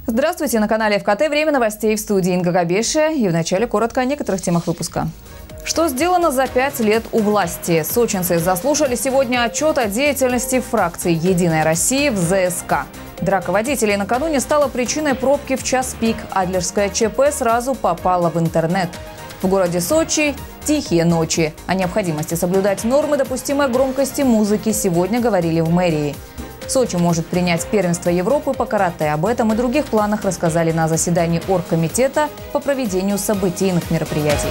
Здравствуйте, на канале ФКТ. Время новостей, в студии Инга Габешия. И вначале коротко о некоторых темах выпуска. Что сделано за 5 лет у власти? Сочинцы заслушали сегодня отчет о деятельности фракции «Единая Россия» в ЗСК. Драка водителей накануне стала причиной пробки в час пик. Адлерская ЧП сразу попала в интернет. В городе Сочи тихие ночи. О необходимости соблюдать нормы допустимой громкости музыки сегодня говорили в мэрии. Сочи может принять первенство Европы по карате. Об этом и других планах рассказали на заседании оргкомитета по проведению событийных мероприятий.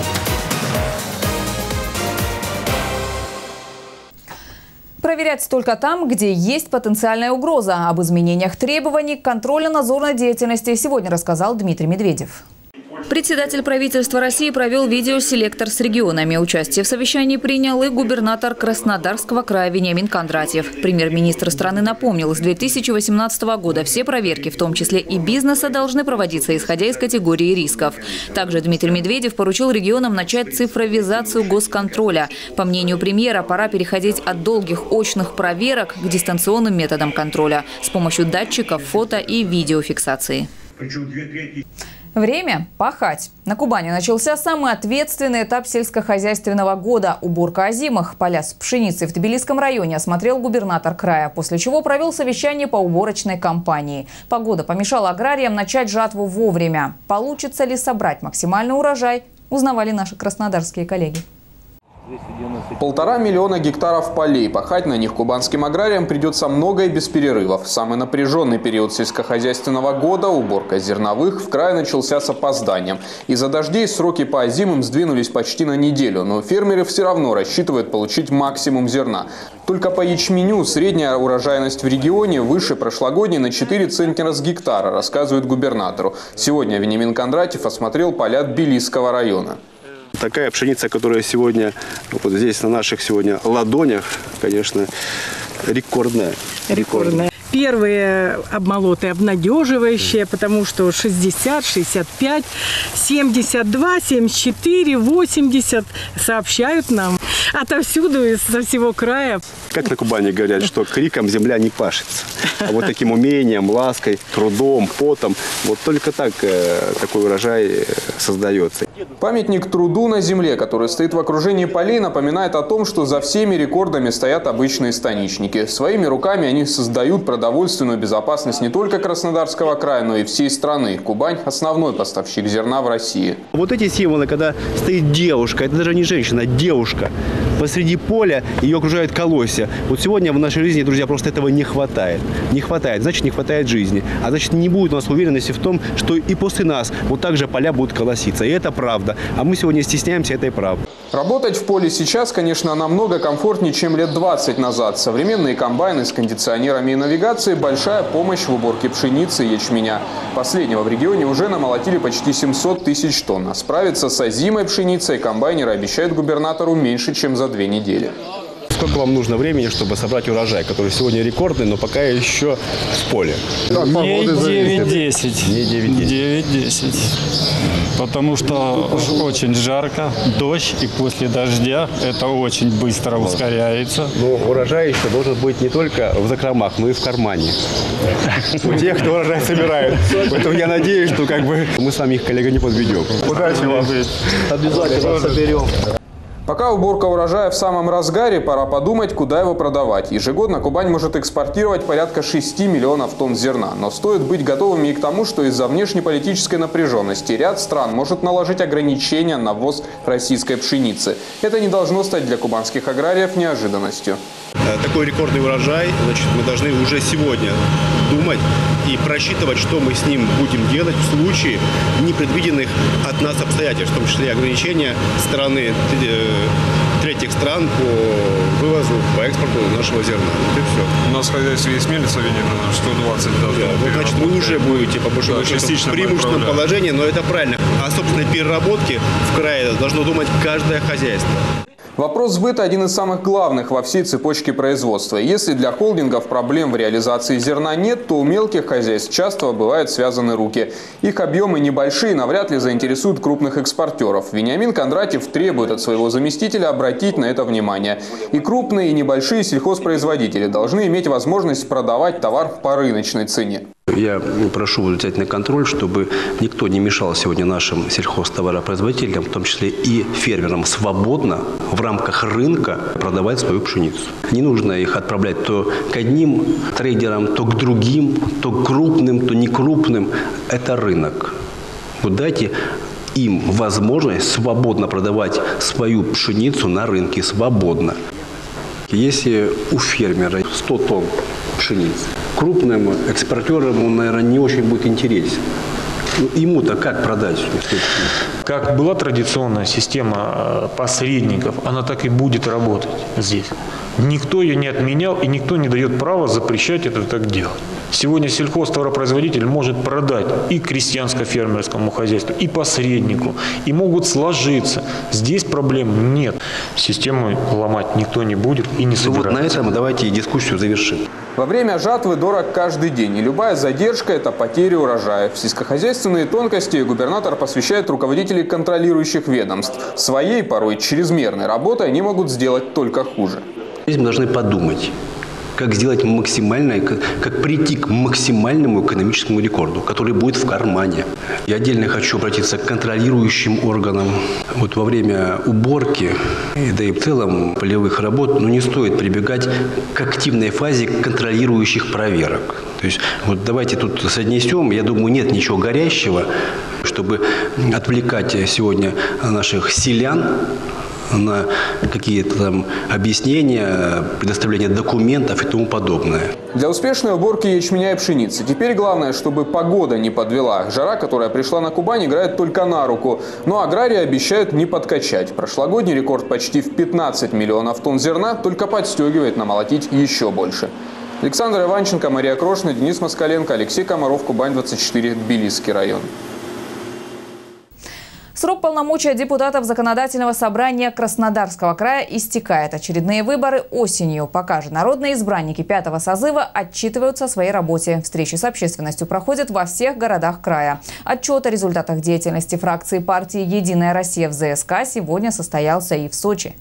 Проверять только там, где есть потенциальная угроза. Об изменениях требований к контрольно-надзорной деятельности сегодня рассказал Дмитрий Медведев. Председатель правительства России провел видеоселектор с регионами. Участие в совещании принял и губернатор Краснодарского края Вениамин Кондратьев. Премьер-министр страны напомнил, с 2018 года все проверки, в том числе и бизнеса, должны проводиться исходя из категории рисков. Также Дмитрий Медведев поручил регионам начать цифровизацию госконтроля. По мнению премьера, пора переходить от долгих очных проверок к дистанционным методам контроля с помощью датчиков, фото и видеофиксации. Время пахать. На Кубани начался самый ответственный этап сельскохозяйственного года – уборка озимых. Поля с пшеницей в Тбилисском районе осмотрел губернатор края, после чего провел совещание по уборочной кампании. Погода помешала аграриям начать жатву вовремя. Получится ли собрать максимальный урожай, узнавали наши краснодарские коллеги. 1,5 миллиона гектаров полей. Пахать на них кубанским аграриям придется много и без перерывов. Самый напряженный период сельскохозяйственного года, уборка зерновых, в крае начался с опозданием. Из-за дождей сроки по озимым сдвинулись почти на неделю, но фермеры все равно рассчитывают получить максимум зерна. Только по ячменю средняя урожайность в регионе выше прошлогодней на 4 центнера с гектара, рассказывает губернатору. Сегодня Вениамин Кондратьев осмотрел поля Тбилисского района. Такая пшеница, которая сегодня, вот здесь на наших сегодня ладонях, конечно, рекордная. Первые обмолоты обнадеживающие, потому что 60, 65, 72, 74, 80 сообщают нам отовсюду, со всего края. Как на Кубани говорят, что криком земля не пашется. А вот таким умением, лаской, трудом, потом, вот только так такой урожай создается. Памятник труду на земле, который стоит в окружении полей, напоминает о том, что за всеми рекордами стоят обычные станичники. Своими руками они создают продовольственную безопасность не только Краснодарского края, но и всей страны. Кубань – основной поставщик зерна в России. Вот эти символы, когда стоит девушка, это даже не женщина, а девушка. Посреди поля ее окружают колосья. Вот сегодня в нашей жизни, друзья, просто этого не хватает. Не хватает, значит, не хватает жизни. А значит, не будет у нас уверенности в том, что и после нас вот так же поля будут колоситься. И это правда. А мы сегодня стесняемся этой правды. Работать в поле сейчас, конечно, намного комфортнее, чем лет 20 назад. Современные комбайны с кондиционерами и навигацией – большая помощь в уборке пшеницы и ячменя. Последнего в регионе уже намолотили почти 700 тысяч тонн. А справиться с озимой пшеницей комбайнеры обещают губернатору меньше, чем за 2 недели. Сколько вам нужно времени, чтобы собрать урожай, который сегодня рекордный, но пока еще в поле? Не 9-10. Не 9-10. Потому что очень жарко, дождь, и после дождя это очень быстро ускоряется. Но урожай еще должен быть не только в закромах, но и в кармане. У тех, кто урожай собирает. Поэтому я надеюсь, что мы с вами их, коллега, не подведем. Удачи вам. Обязательно соберем. Пока уборка урожая в самом разгаре, пора подумать, куда его продавать. Ежегодно Кубань может экспортировать порядка 6 миллионов тонн зерна. Но стоит быть готовыми и к тому, что из-за внешнеполитической напряженности ряд стран может наложить ограничения на ввоз российской пшеницы. Это не должно стать для кубанских аграриев неожиданностью. Такой рекордный урожай, значит, мы должны уже сегодня думать и просчитывать, что мы с ним будем делать в случае непредвиденных от нас обстоятельств, в том числе ограничения стороны третьих стран по вывозу, по экспорту нашего зерна. Вот и все. У нас в хозяйстве есть мельница Венина, 120 должно. Вот, значит, вы уже будете по большому счету в преимущественном положении, но это правильно. О собственной переработке в крае должно думать каждое хозяйство. Вопрос сбыта – один из самых главных во всей цепочке производства. Если для холдингов проблем в реализации зерна нет, то у мелких хозяйств часто бывают связаны руки. Их объемы небольшие, навряд ли заинтересуют крупных экспортеров. Вениамин Кондратьев требует от своего заместителя обратить на это внимание. И крупные, и небольшие сельхозпроизводители должны иметь возможность продавать товар по рыночной цене. Я прошу взять на контроль, чтобы никто не мешал сегодня нашим сельхозтоваропроизводителям, в том числе и фермерам, свободно в рамках рынка продавать свою пшеницу. Не нужно их отправлять то к одним трейдерам, то к другим, то к крупным, то не крупным. Это рынок. Вот дайте им возможность свободно продавать свою пшеницу на рынке, свободно. Если у фермера 100 тонн пшеницы, крупным экспортерам он, наверное, не очень будет интересен. Ему-то как продать? Как была традиционная система посредников, она так и будет работать здесь. Никто ее не отменял и никто не дает права запрещать это так делать. Сегодня сельхозтоваропроизводитель может продать и крестьянско-фермерскому хозяйству, и посреднику, и могут сложиться. Здесь проблем нет. Систему ломать никто не будет и не собирается. Вот на этом давайте дискуссию завершим. Во время жатвы дорог каждый день, и любая задержка – это потеря урожая. В сельскохозяйственные тонкости губернатор посвящает руководителей контролирующих ведомств. Своей, порой чрезмерной работой они могут сделать только хуже. Здесь мы должны подумать, как сделать максимальное, как прийти к максимальному экономическому рекорду, который будет в кармане. Я отдельно хочу обратиться к контролирующим органам. Вот во время уборки, да и в целом полевых работ, не стоит прибегать к активной фазе контролирующих проверок. То есть вот давайте тут соотнесем, я думаю, нет ничего горящего, чтобы отвлекать сегодня наших селян на какие-то там объяснения, предоставление документов и тому подобное. Для успешной уборки ячменя и пшеницы теперь главное, чтобы погода не подвела. Жара, которая пришла на Кубань, играет только на руку. Но аграрии обещают не подкачать. Прошлогодний рекорд почти в 15 миллионов тонн зерна только подстегивает намолотить еще больше. Александр Иванченко, Мария Крошина, Денис Москаленко, Алексей Комаров, Кубань-24, Тбилисский район. Срок полномочия депутатов Законодательного собрания Краснодарского края истекает. Очередные выборы осенью. Пока же народные избранники 5-го созыва отчитываются о своей работе. Встречи с общественностью проходят во всех городах края. Отчет о результатах деятельности фракции партии «Единая Россия» в ЗСК сегодня состоялся и в Сочи.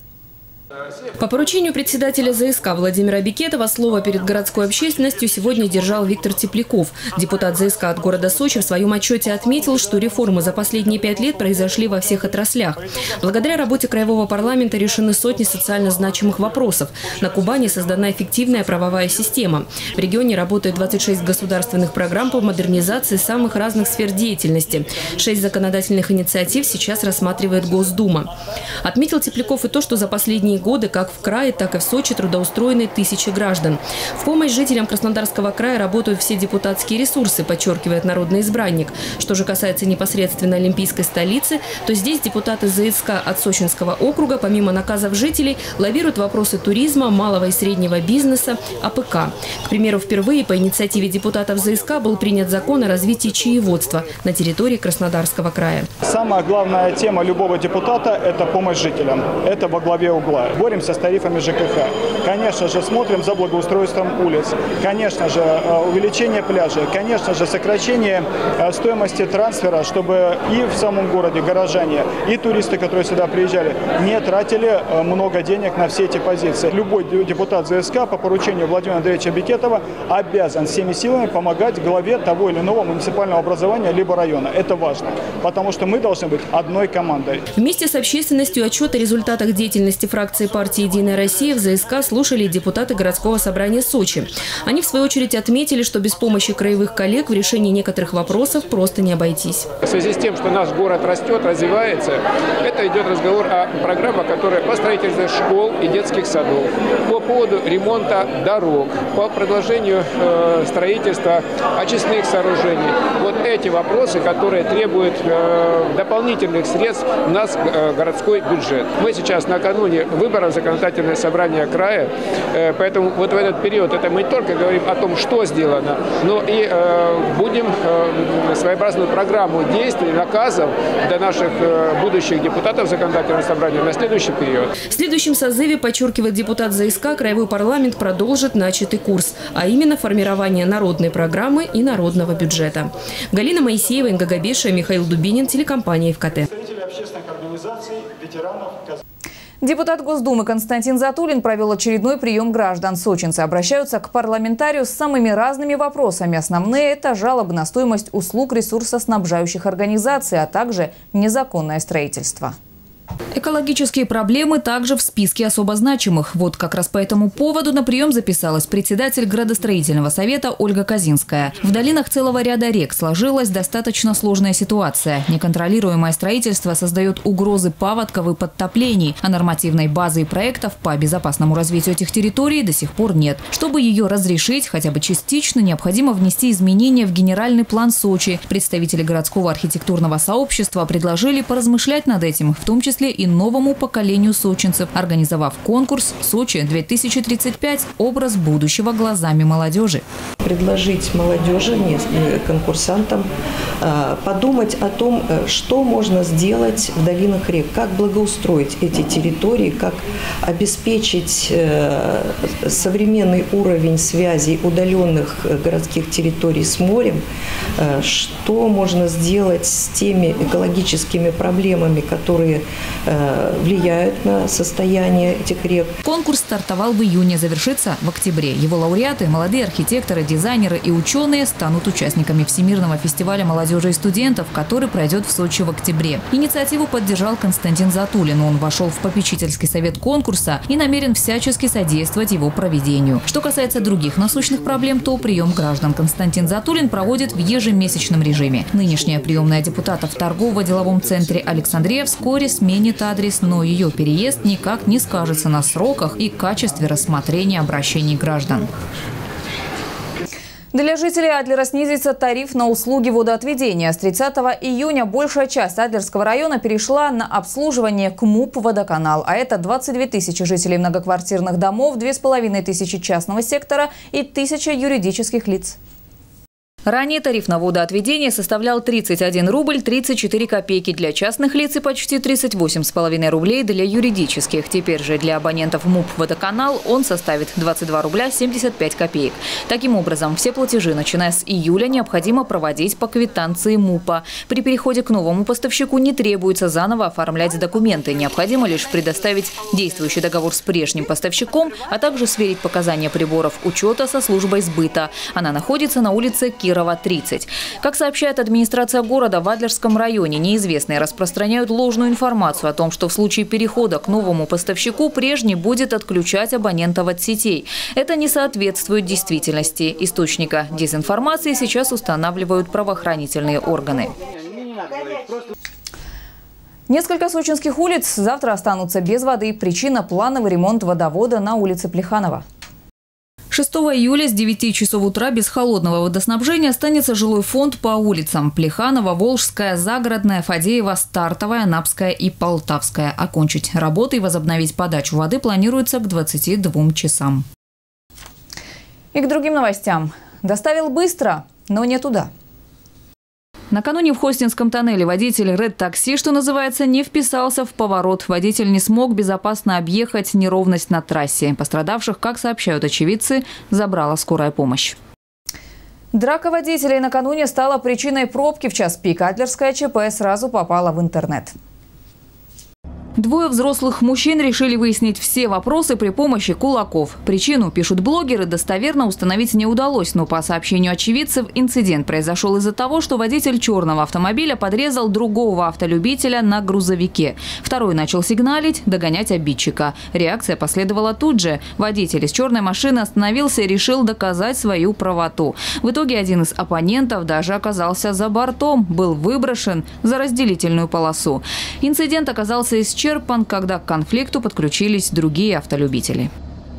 По поручению председателя ЗСК Владимира Бекетова слово перед городской общественностью сегодня держал Виктор Тепляков. Депутат ЗСК от города Сочи в своем отчете отметил, что реформы за последние 5 лет произошли во всех отраслях. Благодаря работе краевого парламента решены сотни социально значимых вопросов. На Кубани создана эффективная правовая система. В регионе работает 26 государственных программ по модернизации самых разных сфер деятельности. 6 законодательных инициатив сейчас рассматривает Госдума. Отметил Тепляков и то, что за последние годы как в крае, так и в Сочи трудоустроены тысячи граждан. В помощь жителям Краснодарского края работают все депутатские ресурсы, подчеркивает народный избранник. Что же касается непосредственно олимпийской столицы, то здесь депутаты ЗСК от Сочинского округа, помимо наказов жителей, лавируют вопросы туризма, малого и среднего бизнеса, АПК. К примеру, впервые по инициативе депутатов ЗСК был принят закон о развитии чаеводства на территории Краснодарского края. Самая главная тема любого депутата – это помощь жителям. Это во главе угла. Боремся с тарифами ЖКХ. Конечно же, смотрим за благоустройством улиц. Конечно же, увеличение пляжей. Конечно же, сокращение стоимости трансфера, чтобы и в самом городе горожане, и туристы, которые сюда приезжали, не тратили много денег на все эти позиции. Любой депутат ЗСК по поручению Владимира Андреевича Бекетова обязан всеми силами помогать главе того или иного муниципального образования либо района. Это важно, потому что мы должны быть одной командой. Вместе с общественностью отчет о результатах деятельности фракции партии «Единая Россия» в ЗСК слушали депутаты городского собрания Сочи. Они, в свою очередь, отметили, что без помощи краевых коллег в решении некоторых вопросов просто не обойтись. В связи с тем, что наш город растет, развивается, это идет разговор о программах, которые по строительству школ и детских садов, по поводу ремонта дорог, по продолжению строительства очистных сооружений. Вот эти вопросы, которые требуют дополнительных средств в наш городской бюджет. Мы сейчас накануне выборов законодательное собрание края, поэтому вот в этот период это мы не только говорим о том, что сделано, но и будем своеобразную программу действий, наказов для наших будущих депутатов законодательного собрания на следующий период. В следующем созыве, подчеркивает депутат ЗСК, краевой парламент продолжит начатый курс, а именно формирование народной программы и народного бюджета. Галина Моисеева, Инга Габеша, Михаил Дубинин, телекомпания ФКТ. Депутат Госдумы Константин Затулин провел очередной прием граждан. Сочинцы обращаются к парламентарию с самыми разными вопросами. Основные – это жалобы на стоимость услуг ресурсоснабжающих организаций, а также незаконное строительство. Экологические проблемы также в списке особо значимых. Вот как раз по этому поводу на прием записалась председатель градостроительного совета Ольга Козинская. В долинах целого ряда рек сложилась достаточно сложная ситуация. Неконтролируемое строительство создает угрозы паводков и подтоплений, а нормативной базы и проектов по безопасному развитию этих территорий до сих пор нет. Чтобы ее разрешить, хотя бы частично, необходимо внести изменения в генеральный план Сочи. Представители городского архитектурного сообщества предложили поразмышлять над этим, в том числе и новому поколению сочинцев, организовав конкурс «Сочи-2035. Образ будущего глазами молодежи». Предложить молодежи, конкурсантам, подумать о том, что можно сделать в долинах рек, как благоустроить эти территории, как обеспечить современный уровень связей удаленных городских территорий с морем, что можно сделать с теми экологическими проблемами, которые влияют на состояние этих рек. Конкурс стартовал в июне, завершится в октябре. Его лауреаты, молодые архитекторы, дизайнеры и ученые станут участниками Всемирного фестиваля молодежи и студентов, который пройдет в Сочи в октябре. Инициативу поддержал Константин Затулин. Он вошел в попечительский совет конкурса и намерен всячески содействовать его проведению. Что касается других насущных проблем, то прием граждан Константин Затулин проводит в ежемесячном режиме. Нынешняя приемная депутата в торгово-деловом центре Александрия вскоре сменит адрес, но ее переезд никак не скажется на сроках и качестве рассмотрения обращений граждан. Для жителей Адлера снизится тариф на услуги водоотведения. С 30 июня большая часть Адлерского района перешла на обслуживание к МУП «Водоканал». А это 22 тысячи жителей многоквартирных домов, 2500 частного сектора и 1000 юридических лиц. Ранее тариф на водоотведение составлял 31 рубль 34 копейки для частных лиц и почти 38,5 рублей для юридических. Теперь же для абонентов МУП «Водоканал» он составит 22 рубля 75 копеек. Таким образом, все платежи, начиная с июля, необходимо проводить по квитанции МУПа. При переходе к новому поставщику не требуется заново оформлять документы. Необходимо лишь предоставить действующий договор с прежним поставщиком, а также сверить показания приборов учета со службой сбыта. Она находится на улице Кирова, 30. Как сообщает администрация города, в Адлерском районе неизвестные распространяют ложную информацию о том, что в случае перехода к новому поставщику прежний будет отключать абонентов от сетей. Это не соответствует действительности. Источника дезинформации сейчас устанавливают правоохранительные органы. Несколько сочинских улиц завтра останутся без воды. Причина – плановый ремонт водовода на улице Плеханова. 6 июля с 9 часов утра без холодного водоснабжения останется жилой фонд по улицам Плеханова, Волжская, Загородная, Фадеева, Стартовая, Напская и Полтавская. Окончить работы и возобновить подачу воды планируется к 22 часам. И к другим новостям. Доставил быстро, но не туда. Накануне в Хостинском тоннеле водитель Red-такси, что называется, не вписался в поворот. Водитель не смог безопасно объехать неровность на трассе. Пострадавших, как сообщают очевидцы, забрала скорая помощь. Драка водителей накануне стала причиной пробки в час пик. Адлерская ЧП сразу попала в интернет. Двое взрослых мужчин решили выяснить все вопросы при помощи кулаков. Причину, пишут блогеры, достоверно установить не удалось. Но по сообщению очевидцев, инцидент произошел из-за того, что водитель черного автомобиля подрезал другого автолюбителя на грузовике. Второй начал сигналить, догонять обидчика. Реакция последовала тут же. Водитель из черной машины остановился и решил доказать свою правоту. В итоге один из оппонентов даже оказался за бортом, был выброшен за разделительную полосу. Инцидент оказался исчерпан, когда к конфликту подключились другие автолюбители.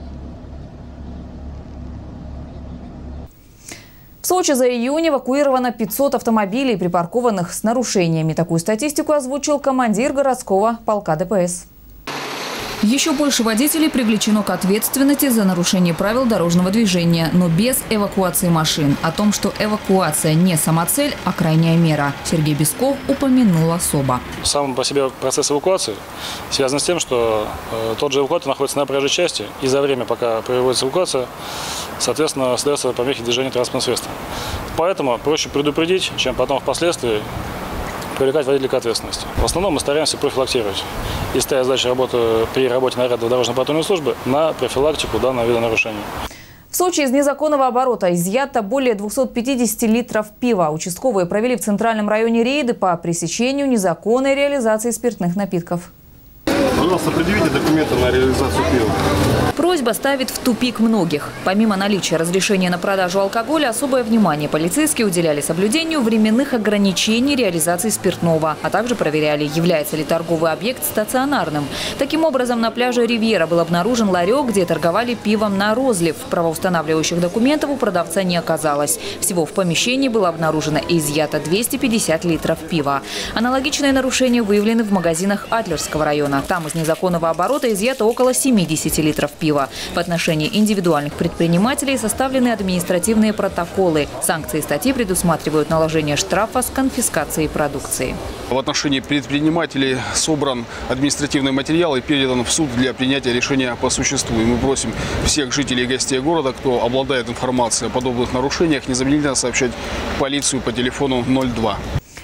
В Сочи за июнь эвакуировано 500 автомобилей, припаркованных с нарушениями. Такую статистику озвучил командир городского полка ДПС. Еще больше водителей привлечено к ответственности за нарушение правил дорожного движения, но без эвакуации машин. О том, что эвакуация не самоцель, а крайняя мера, Сергей Бесков упомянул особо. Сам по себе процесс эвакуации связан с тем, что тот же эвакуатор находится на проезжей части, и за время, пока проводится эвакуация, соответственно, создается помехи движения транспортного средства. Поэтому проще предупредить, чем потом впоследствии привлекать водителей к ответственности. В основном мы стараемся профилактировать и ставить задачу при работе нарядов дорожно-патрульной службы на профилактику данного вида нарушений. В Сочи из незаконного оборота изъято более 250 литров пива. Участковые провели в центральном районе рейды по пресечению незаконной реализации спиртных напитков. Пожалуйста, предъявите документы на реализацию пива. Просьба ставит в тупик многих. Помимо наличия разрешения на продажу алкоголя, особое внимание полицейские уделяли соблюдению временных ограничений реализации спиртного, а также проверяли, является ли торговый объект стационарным. Таким образом, на пляже «Ривьера» был обнаружен ларек, где торговали пивом на розлив. Правоустанавливающих документов у продавца не оказалось. Всего в помещении было обнаружено и изъято 250 литров пива. Аналогичные нарушения выявлены в магазинах Адлерского района. Там из незаконного оборота изъято около 70 литров пива. В отношении индивидуальных предпринимателей составлены административные протоколы. Санкции статьи предусматривают наложение штрафа с конфискацией продукции. В отношении предпринимателей собран административный материал и передан в суд для принятия решения по существу. И мы просим всех жителей и гостей города, кто обладает информацией о подобных нарушениях, незамедлительно сообщать в полицию по телефону 02.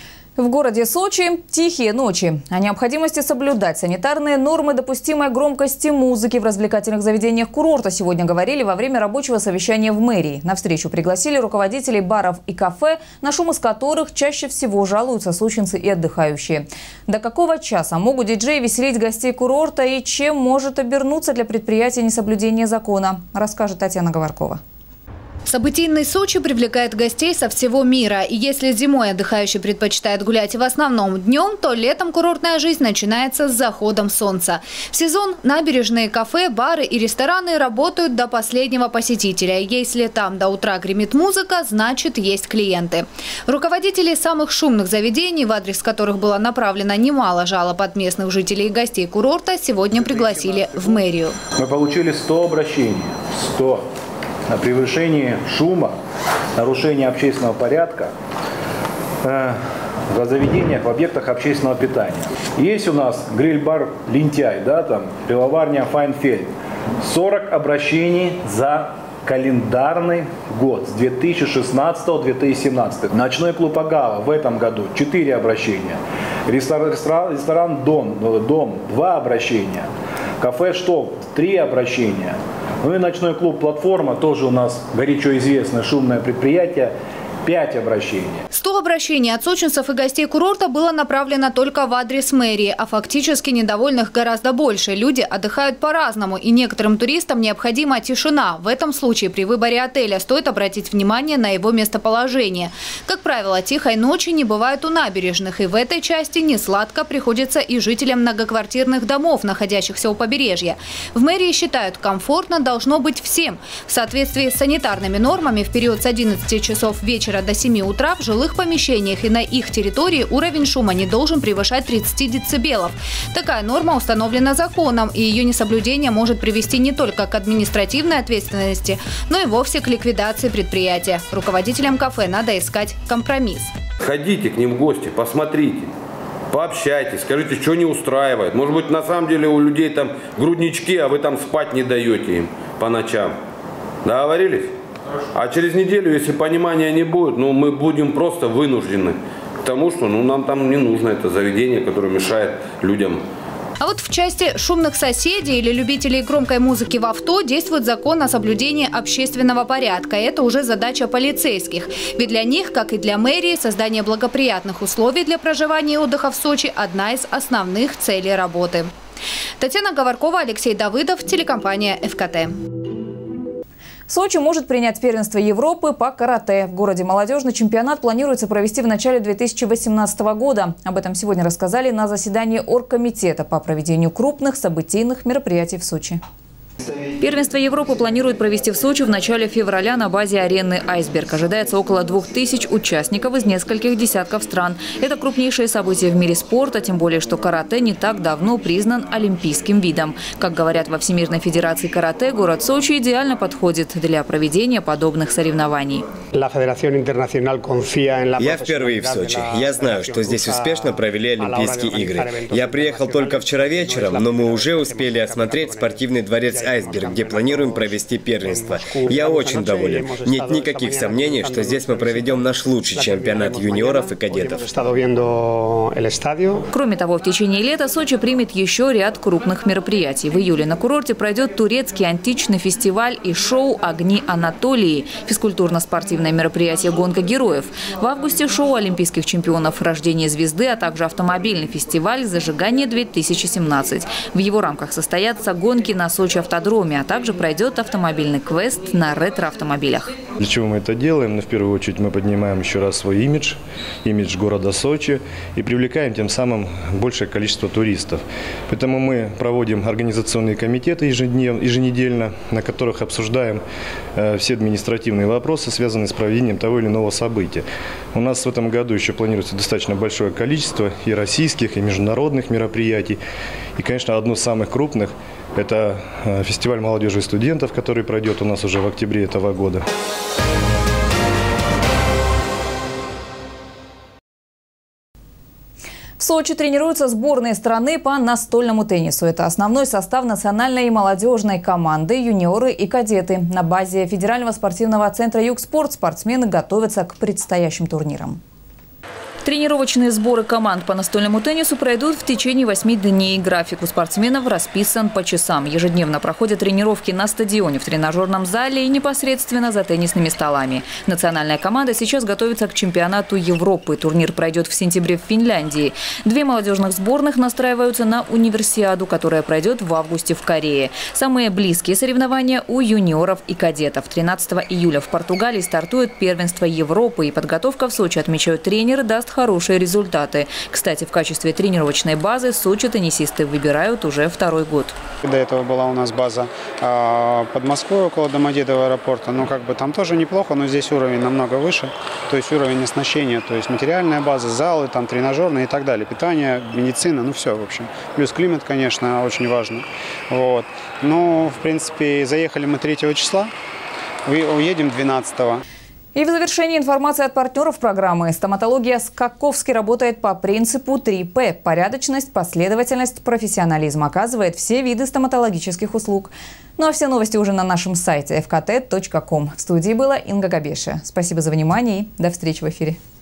В городе Сочи тихие ночи. О необходимости соблюдать санитарные нормы допустимой громкости музыки в развлекательных заведениях курорта сегодня говорили во время рабочего совещания в мэрии. На встречу пригласили руководителей баров и кафе, на шум из которых чаще всего жалуются сочинцы и отдыхающие. До какого часа могут диджеи веселить гостей курорта и чем может обернуться для предприятия несоблюдение закона, расскажет Татьяна Говоркова. Событийный Сочи привлекает гостей со всего мира. И если зимой отдыхающий предпочитает гулять в основном днем, то летом курортная жизнь начинается с заходом солнца. В сезон набережные, кафе, бары и рестораны работают до последнего посетителя. Если там до утра гремит музыка, значит есть клиенты. Руководители самых шумных заведений, в адрес которых было направлено немало жалоб от местных жителей и гостей курорта, сегодня пригласили в мэрию. Мы получили 100 обращений. 100. На превышение шума, нарушение общественного порядка в заведениях, в объектах общественного питания. Есть у нас гриль-бар «Лентяй», да, там, пивоварня «Файнфельд». 40 обращений за календарный год с 2016-2017. Ночной клуб «Агава» в этом году 4 обращения. Ресторан «Дом» 2 обращения. Кафе «Штолп» 3 обращения. Ну и ночной клуб «Платформа», тоже у нас горячо известное шумное предприятие, 5 обращений. 100 обращений от сочинцев и гостей курорта было направлено только в адрес мэрии, а фактически недовольных гораздо больше. Люди отдыхают по-разному, и некоторым туристам необходима тишина. В этом случае при выборе отеля стоит обратить внимание на его местоположение. Как правило, тихой ночи не бывает у набережных, и в этой части несладко приходится и жителям многоквартирных домов, находящихся у побережья. В мэрии считают, комфортно должно быть всем. В соответствии с санитарными нормами в период с 11 часов вечера до 7 утра в жилых помещениях и на их территории уровень шума не должен превышать 30 децибелов. Такая норма установлена законом, и ее несоблюдение может привести не только к административной ответственности, но и вовсе к ликвидации предприятия. Руководителям кафе надо искать компромисс. Ходите к ним в гости, посмотрите, пообщайтесь, скажите, что не устраивает. Может быть, на самом деле у людей там груднички, а вы там спать не даете им по ночам. Договорились? А через неделю, если понимания не будет, мы будем просто вынуждены к тому, что нам там не нужно это заведение, которое мешает людям. А вот в части шумных соседей или любителей громкой музыки в авто действует закон о соблюдении общественного порядка. Это уже задача полицейских. Ведь для них, как и для мэрии, создание благоприятных условий для проживания и отдыха в Сочи – одна из основных целей работы. Татьяна Говоркова, Алексей Давыдов, телекомпания ФКТ. Сочи может принять первенство Европы по карате. В городе молодежный чемпионат планируется провести в начале 2018 года. Об этом сегодня рассказали на заседании оргкомитета по проведению крупных событийных мероприятий в Сочи. Первенство Европы планируют провести в Сочи в начале февраля на базе арены «Айсберг». Ожидается около 2000 участников из нескольких десятков стран. Это крупнейшее событие в мире спорта, тем более, что карате не так давно признан олимпийским видом. Как говорят во Всемирной федерации карате, город Сочи идеально подходит для проведения подобных соревнований. Я впервые в Сочи. Я знаю, что здесь успешно провели Олимпийские игры. Я приехал только вчера вечером, но мы уже успели осмотреть спортивный дворец айсберг, где планируем провести первенство. Я очень доволен. Нет никаких сомнений, что здесь мы проведем наш лучший чемпионат юниоров и кадетов. Кроме того, в течение лета Сочи примет еще ряд крупных мероприятий. В июле на курорте пройдет турецкий античный фестиваль и шоу «Огни Анатолии», физкультурно-спортивное мероприятие «Гонка героев». В августе шоу олимпийских чемпионов «Рождение звезды», а также автомобильный фестиваль «Зажигание-2017». В его рамках состоятся гонки на Сочи автодроме, а также пройдет автомобильный квест на ретро-автомобилях. Для чего мы это делаем? В первую очередь мы поднимаем еще раз свой имидж города Сочи и привлекаем тем самым большее количество туристов. Поэтому мы проводим организационные комитеты еженедельно, на которых обсуждаем все административные вопросы, связанные с проведением того или иного события. У нас в этом году еще планируется достаточно большое количество и российских, и международных мероприятий. И, конечно, одно из самых крупных – это фестиваль молодежи и студентов, который пройдет у нас уже в октябре этого года. В Сочи тренируются сборные страны по настольному теннису. Это основной состав национальной и молодежной команды, юниоры и кадеты. На базе Федерального спортивного центра «Югспорт» спортсмены готовятся к предстоящим турнирам. Тренировочные сборы команд по настольному теннису пройдут в течение 8 дней. График у спортсменов расписан по часам. Ежедневно проходят тренировки на стадионе, в тренажерном зале и непосредственно за теннисными столами. Национальная команда сейчас готовится к чемпионату Европы. Турнир пройдет в сентябре в Финляндии. 2 молодежных сборных настраиваются на универсиаду, которая пройдет в августе в Корее. Самые близкие соревнования у юниоров и кадетов. 13 июля в Португалии стартует первенство Европы. И подготовка в Сочи, отмечают тренеры, даст хорошие результаты. Кстати, в качестве тренировочной базы Сочи теннисисты выбирают уже 2-й год. До этого была у нас база под Москвой, около Домодедово аэропорта. Ну, там тоже неплохо, но здесь уровень намного выше. То есть уровень оснащения, то есть материальная база, залы, тренажерные и так далее. Питание, медицина, все, в общем. Плюс климат, конечно, очень важно. Вот. Ну, в принципе, заехали мы 3 числа, уедем 12-го. И в завершении информация от партнеров программы. Стоматология Скаковский работает по принципу 3П. Порядочность, последовательность, профессионализм. Оказывает все виды стоматологических услуг. Ну а все новости уже на нашем сайте fkt.com. В студии была Инга Габеша. Спасибо за внимание и до встречи в эфире.